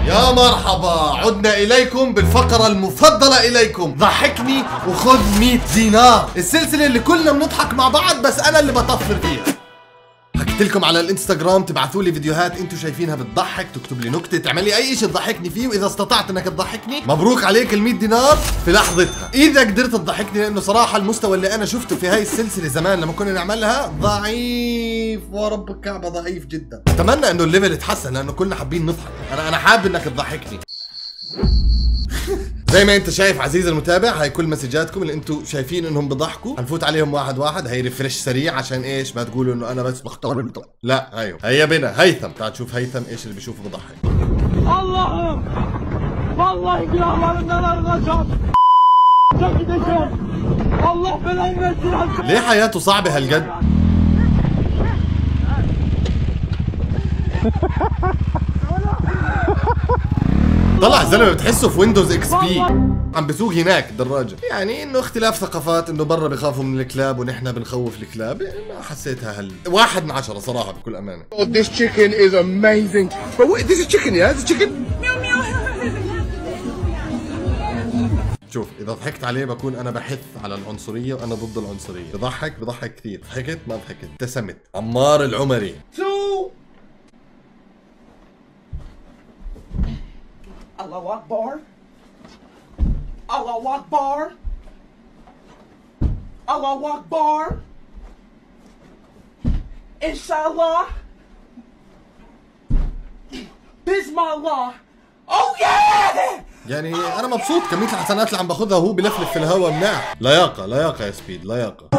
يا مرحبا، عدنا إليكم بالفقرة المفضلة إليكم، ضحكني وخذ 100 دينار، السلسلة اللي كلنا بنضحك مع بعض بس أنا اللي بطفر فيها. حكيت لكم على الانستغرام تبعثوا لي فيديوهات انتم شايفينها بتضحك، تكتب لي نكته، تعمل لي اي شيء تضحكني فيه، واذا استطعت انك تضحكني مبروك عليك ال 100 دينار في لحظتها. اذا قدرت تضحكني، لانه صراحه المستوى اللي انا شفته في هاي السلسله زمان لما كنا نعملها ضعيف، ورب الكعبه ضعيف جدا. اتمنى انه الليفل يتحسن لانه كلنا حابين نضحك. انا حابب انك تضحكني. زي ما انت شايف عزيزي المتابع، هاي كل مسجاتكم اللي انتم شايفين انهم بضحكوا، هنفوت عليهم واحد واحد. هي ريفرش سريع عشان ايش ما تقولوا انه انا بس بختار. لا ايوه، هيا بنا هيثم، تعال شوف هيثم ايش اللي بيشوفه بضحك. Allah'ım vallahi günahlarımdan arınacağım. Çok gideceğim. Allah belanı versin. ليه حياته صعبة هالقد؟ طلع زلمه بتحسه في ويندوز اكس بي، عم بسوق هناك دراجه. يعني انه اختلاف ثقافات، انه برا بخافوا من الكلاب ونحن بنخوف الكلاب. ما حسيتها 1 من 10 صراحه بكل امانه. This chicken is amazing. But wait, this is chicken, yeah? This is chicken. شوف اذا ضحكت عليه بكون انا بحث على العنصريه وانا ضد العنصريه. بضحك كثير، ضحكت ما ضحكت، ابتسمت. عمار العمري. Allahu Akbar. Allahu Akbar. Allahu Akbar. Inshallah. Bismillah. Oh yeah! يعني انا مبسوط كمية الحسنات اللي عم باخذها وهو بلفلف في الهواء مناح. لياقة يا سبيد، لياقة.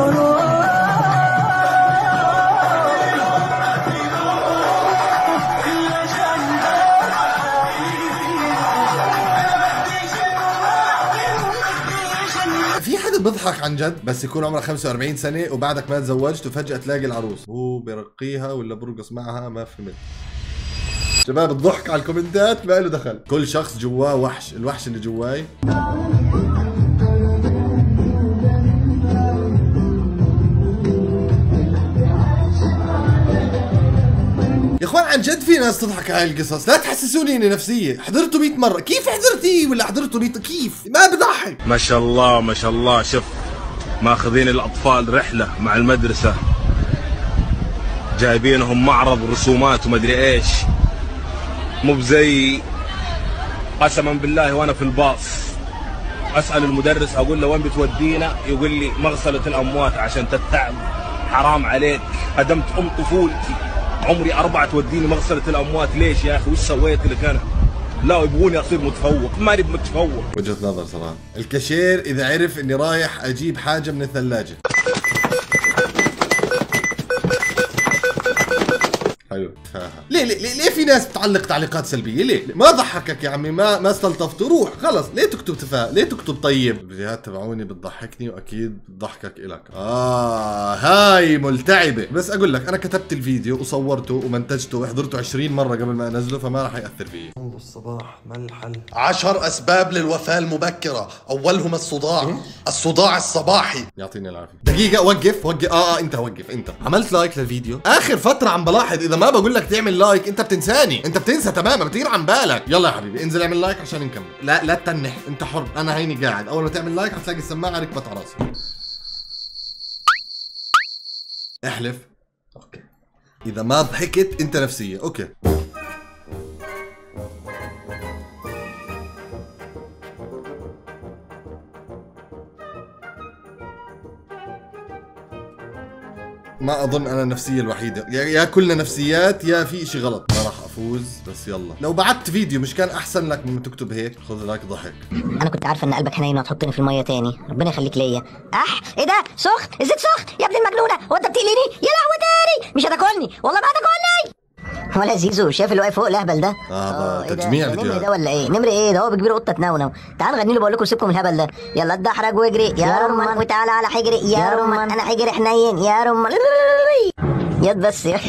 في حدا بيضحك عن جد بس يكون عمره 45 سنة وبعدك ما تزوجت وفجأة تلاقي العروس هو برقيها ولا برقص معها؟ ما فهمت. شباب الضحك على الكومنتات ما له دخل، كل شخص جواه وحش، الوحش اللي جواي. يا اخوان عن جد في ناس تضحك على هاي القصص، لا تحسسوني اني نفسية. حضرته 100 مرة، كيف حضرتيه ولا حضرته 100 كيف؟ ما بضحك. ما شاء الله ما شاء الله. شوف ماخذين الاطفال رحلة مع المدرسة، جايبينهم معرض رسومات ومدري ايش، مو بزي قسما بالله. وانا في الباص اسال المدرس اقول له وين بتودينا، يقول لي مغسله الاموات عشان تتعب. حرام عليك، هدمت طفولتي، عمري 4 توديني مغسله الاموات. ليش يا اخي؟ وش سويت لك انا؟ لا يبغوني اصير متفوق، ماني متفوق. وجهة نظر صراحة. الكاشير اذا عرف اني رايح اجيب حاجة من الثلاجة. حلو. ليه في ناس بتعلق تعليقات سلبيه؟ ليه؟ ما ضحكك يا عمي، ما استلطفته، روح خلص. ليه تكتب تفاءل؟ ليه تكتب طيب؟ الفيديوهات تبعوني بتضحكني واكيد بتضحكك الك. هاي ملتعبه. بس اقول لك انا كتبت الفيديو وصورته ومنتجته وحضرته 20 مره قبل ما انزله، فما راح ياثر فيي. الصباح ما الحل؟ 10 اسباب للوفاه المبكره، اولهم الصداع الصباحي. يعطيني العافيه. دقيقه وقف. انت وقف. انت عملت لايك للفيديو؟ اخر فتره عم بلاحظ اذا ما بقول لك تعمل لايك انت بتنساني، انت بتنسى تماما، بتغير عن بالك. يلا يا حبيبي انزل اعمل لايك عشان نكمل. لا تتنح، انت حر، انا هيني قاعد. اول ما تعمل لايك حتلاقي السماعه ركبت على راسي. احلف. اوكي. اذا ما ضحكت انت نفسيه. اوكي. ما اظن انا النفسيه الوحيده، يا كلنا نفسيات يا في اشي غلط. ما راح افوز بس يلا. لو بعت فيديو مش كان احسن لك من تكتب هيك؟ خذ لك ضحك. انا كنت عارفه ان قلبك حنين وهتحطني في الميه تاني، ربنا يخليك ليا. ايه ده؟ سخن؟ الزيت سخن يا ابن المجنونه، هو انت بتقليني؟ يا لهوي تاني، مش هتاكلني والله، ما هتاكلني. ولا زيزو شايف اللي واقف فوق الاهبل ده؟ ده تجميع فيديوهات. نمر ده ولا ايه؟ نمر ايه ده؟ هو بكبير قطه تنونو. تعال نغني له، بقول لكم سيبكم من الهبل ده. يلا اتدحرج واجري يا رمان، وتعالى على حجري يا رمان، انا حجري حنين يا رمان. ياد بس يا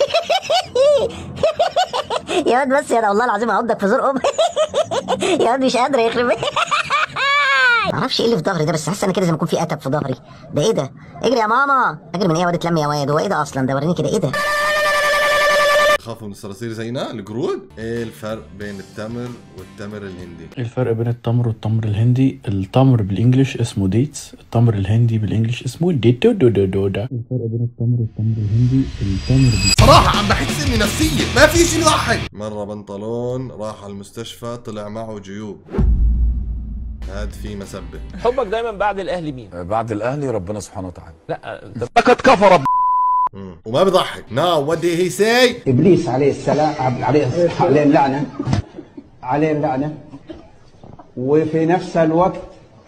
واد بس يا والله العظيم هعضك في زور امي. يا واد مش قادر يخرب. معرفش ايه اللي في ظهري ده، بس حاسس انا كده زي ما يكون في اتب في ظهري. ده ايه ده؟ اجري يا ماما. اجري من ايه يا واد؟ اتلم يا واد. هو ايه ده اصلا ده؟ وريني كده ايه ده. بخافوا من الصراصير زينا القرود. ايه الفرق بين التمر والتمر الهندي؟ الفرق بين التمر والتمر الهندي، التمر بالانجلش اسمه ديتس، التمر الهندي بالانجلش اسمه ديتو دو دو دو دا. الفرق بين التمر والتمر الهندي، التمر صراحة عم بحس اني نفسية ما في شيء يضحك. مرة بنطلون راح على المستشفى طلع معه جيوب، هاد في مسبة. حبك دايما بعد الاهلي مين؟ بعد الاهلي ربنا سبحانه وتعالى. لا لقد كفر وما بضحك. Now what did he say؟ ابليس عليه السلام، عليه اللعنه، عليه اللعنه. وفي نفس الوقت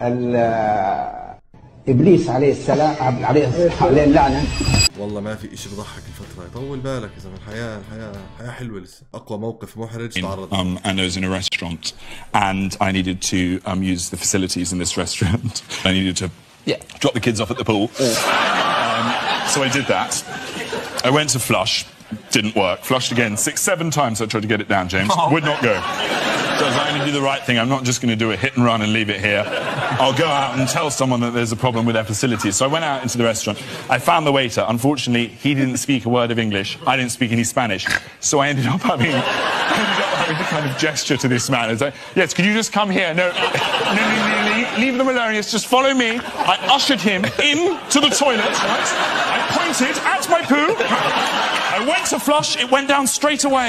ابليس عليه السلام، عليه اللعنه. والله ما في اشي بضحك الفترة، طول بالك يا زلمة. الحياة حلوة لسه. اقوى موقف محرج تعرض. And I was in a restaurant and I needed to use the facilities in this restaurant. I needed to drop the kids off at the pool. So I did that. I went to flush, didn't work. Flushed again 6-7 times. I tried to get it down, James. Would not go. So I was like, I'm going to do the right thing. I'm not just going to do a hit and run and leave it here. I'll go out and tell someone that there's a problem with their facilities. So I went out into the restaurant. I found the waiter. Unfortunately, he didn't speak a word of English. I didn't speak any Spanish. So I ended up having a kind of gesture to this man. It's like, yes, could you just come here? No, leave them alone. Yes, just follow me. I ushered him into the toilet. Right? I pointed at my poo. I went to flush. It went down straight away.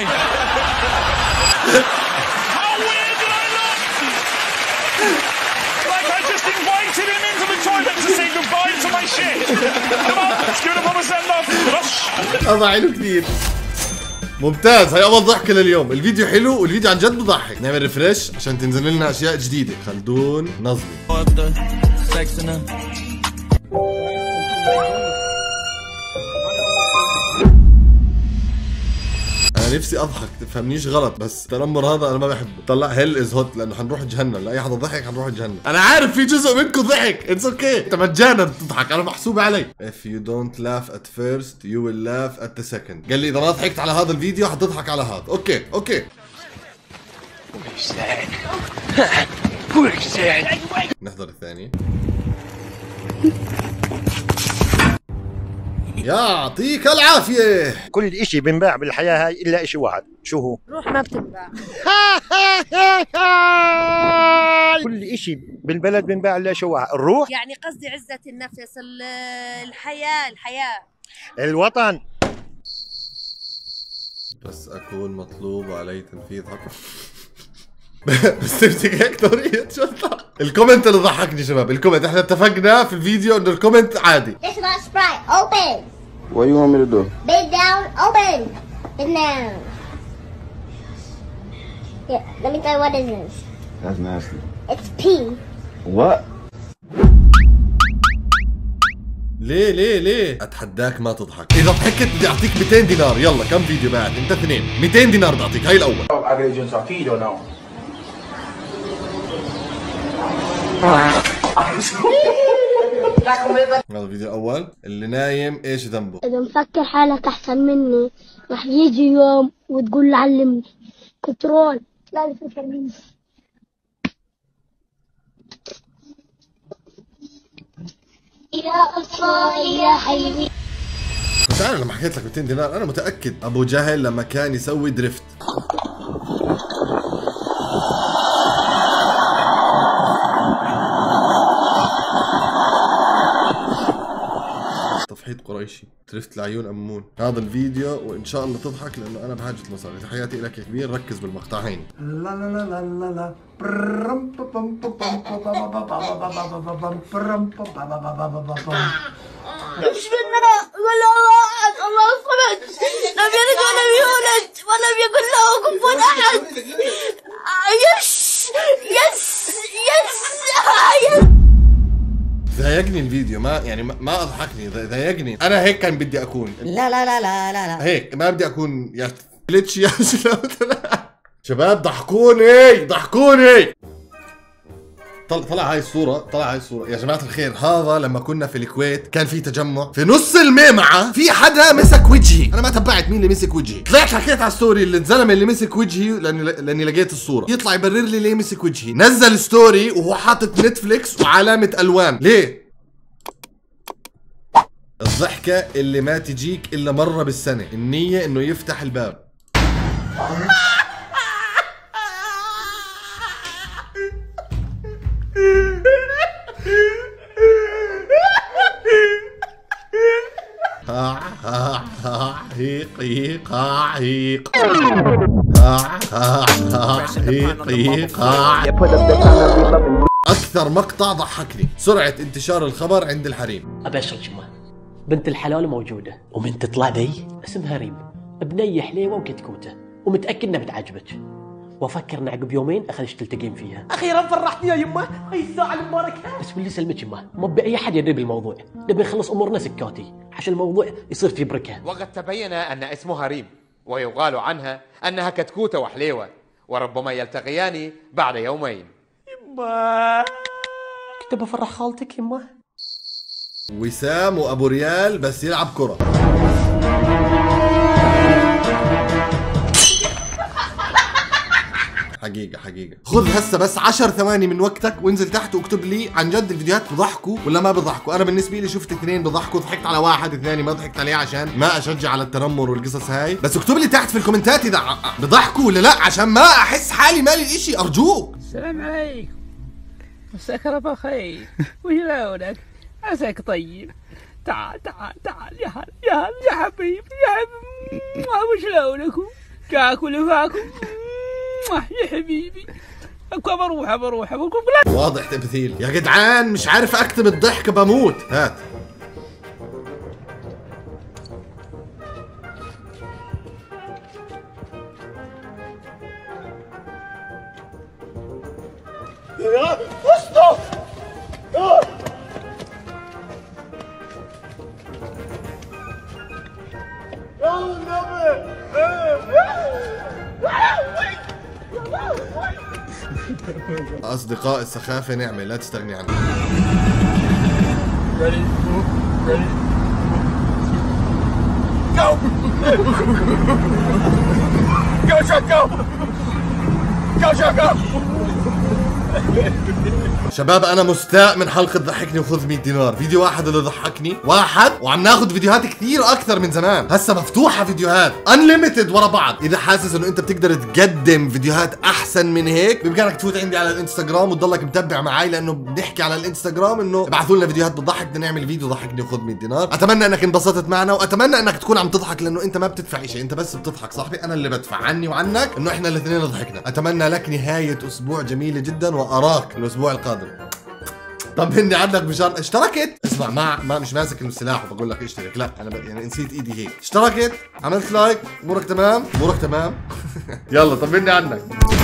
How weird did I look? Like I just invited him into the toilet to say goodbye to my shit. Come on, let's give him a send off. Flush. هذا حلو كثير. ممتاز. هاي اول ضحكة لليوم. الفيديو حلو والفيديو عن جد بضحك. نعمل ريفرش عشان تنزل لنا اشياء جديدة. خلدون نظمي. انا نفسي اضحك تفهمنيش غلط، بس التنمر هذا انا ما بحبه. طلع هيل از هوت لانه حنروح جهنم. لا اي حدا ضحك حنروح جهنم. انا عارف في جزء منكم ضحك، اتس اوكي. انت مجانا تضحك، انا محسوب علي. If you don't laugh at first you will laugh at the second. قال لي اذا ما ضحكت على هذا الفيديو حتضحك على هذا. اوكي نحضر الثاني. يعطيك العافية. كل اشي بنباع بالحياة هاي الا اشي واحد. شو هو؟ روح ما بتنباع. كل اشي بالبلد بنباع الا اشي واحد، الروح. يعني قصدي عزة النفس، الحياة الوطن. بس اكون مطلوب علي تنفيذ حق. بس تمسك هيك طريقة شرطة. الكومنت اللي ضحكني شباب، الكومنت احنا اتفقنا في الفيديو انه الكومنت عادي. This is not Sprite. Open. What you want me to do? Big down. Open. Big down. Yeah. Let me tell you what this is. That's nasty. It's pee. What? ليه اتحداك ما تضحك. اذا ضحكت بدي اعطيك 200 دينار. يلا كم فيديو بعد؟ انت اثنين. 200 دينار بدي اعطيك. هاي الاول. هذا الفيديو الاول. اللي نايم ايش ذنبه؟ اذا مفكر حالك احسن مني رح يجي يوم وتقول له علمني. كنترول. لا تفكر مني. يا اطفالي يا حبيبي. بس انا لما حكيت لك 200 دينار انا متاكد ابو جهل لما كان يسوي دريفت. تفحيط قريشي. دريفت لعيون امون. هذا الفيديو وان شاء الله تضحك لانه انا بحاجه مصاري. تحياتي لك يا كبير. ركز بالمقطعين. لا لا لا لا لا لا. اشفنا ولا واحد. الله الصمد لم يلد ولم يولد ولم يكن له كفوا احد. يس. ضايقني الفيديو. ما اضحكني، ضايقني. انا هيك كان بدي اكون. لا هيك ما بدي اكون يا جلتش يا شباب. ضحكوني. طلع هاي الصورة يا جماعة الخير. هذا لما كنا في الكويت كان في تجمع في نص الميمعة، في حدا مسك وجهي. انا ما تبعت مين اللي مسك وجهي. طلعت حكيت على ستوري اللي الزلمة اللي مسك وجهي لاني لقيت الصورة. يطلع يبرر لي ليه مسك وجهي. نزل ستوري وهو حاطط نتفليكس وعلامة الوان. ليه؟ الضحكة اللي ما تجيك الا مرة بالسنة. النية انه يفتح الباب. هيق هيق هيق هيق. أكثر مقطع ضحكني سرعة انتشار الخبر عند الحريم. أبشرك ما بنت الحلال موجودة ومن تطلع ذي اسمها ريم، بنية حليوة وكتكوتة، ومتأكد انها بتعجبك، وافكر عقب يومين اخذش تلتقين فيها. اخيرا فرحتني يا يمه، هاي الساعه المباركه. بس باللي يسلمك يمه، مو باي احد يدري بالموضوع، نبي نخلص امورنا سكاتي عشان الموضوع يصير في بركه. وقد تبين ان اسمها ريم، ويقال عنها انها كتكوته وحليوه، وربما يلتقيان بعد يومين. يمه كنت بفرح خالتك يمه. وسام وابو ريال بس يلعب كره. حقيقة خذ هسه بس 10 ثواني من وقتك وانزل تحت واكتب لي عن جد الفيديوهات بضحكوا ولا ما بضحكوا. انا بالنسبة لي شفت 2 بضحكوا، ضحكت على واحد، الثاني ما ضحكت عليه عشان ما اشجع على التنمر والقصص هاي. بس اكتب لي تحت في الكومنتات اذا بضحكوا ولا لا عشان ما احس حالي مالي الاشي ارجوك. السلام عليكم، مساك الله بالخير، وش لونك؟ عساك طيب. تعال يا حبيبي يا حبيبي، وش لونكم؟ كاكل وفاكم يا حبيبي. بروح واضح تمثيل يا جدعان، مش عارف اكتب الضحك بموت. هات أصدقاء السخافة نعمة لا تستغني عنها. شباب انا مستاء من حلقة ضحكني وخذ 100 دينار، فيديو واحد اللي ضحكني واحد، وعم ناخذ فيديوهات كثير اكثر من زمان. هسه مفتوحة فيديوهات انليمتد ورا بعض. اذا حاسس انه انت بتقدر تقدم فيديوهات احسن من هيك بامكانك تفوت عندي على الانستغرام وتضلك متابع معي، لانه بنحكي على الانستغرام انه ابعثوا لنا فيديوهات بتضحك، بدنا نعمل فيديو ضحكني وخذ 100 دينار. اتمنى انك انبسطت معنا، واتمنى انك تكون عم تضحك، لانه انت ما بتدفع شيء، انت بس بتضحك. صاحبي انا اللي بدفع عني وعنك انه احنا الاثنين ضحكنا. اتمنى لك نهاية اسبوع جميلة جدا، واراك الاسبوع القادم. طمني عنك بشان اشتركت. اسمع ما مش ماسك السلاح وبقول لك اشترك، لا انا يعني نسيت ايدي هيك. اشتركت، عملت لايك، امورك تمام. يلا طمني عنك.